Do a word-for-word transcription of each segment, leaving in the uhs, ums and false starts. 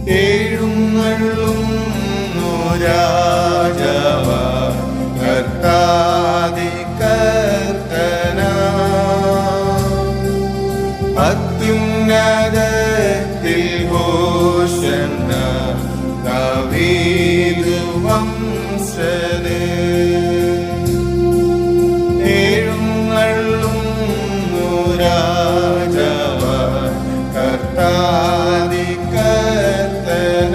എഴുന്നള്ളുന്നു രാജാവ കർത്താദി കർത്തന അത്യുന്നതത്തിൽ ഹോശന്ന ദാവീദ് വംശജനേ എഴുന്നള്ളുന്നു രാജാവ കർത്താദി കർത്തന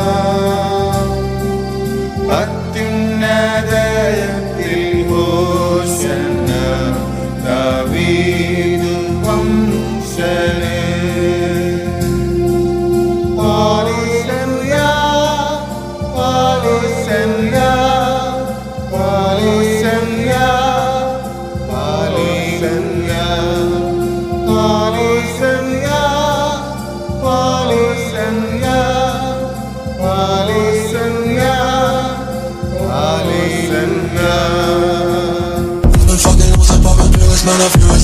അത്യുന്നതത്തിൽ ഹോശന്ന ദാവീദ് വംശജനേ ഹല്ലേലൂയ ഹല്ലേലൂയ ഹല്ലേലൂയ ഹല്ലേലൂയ ഹല്ലേലൂയ ഹല്ലേലൂയ ഹല്ലേലൂയ hallelujah. Fucking was a poppin' pill, it's not a few.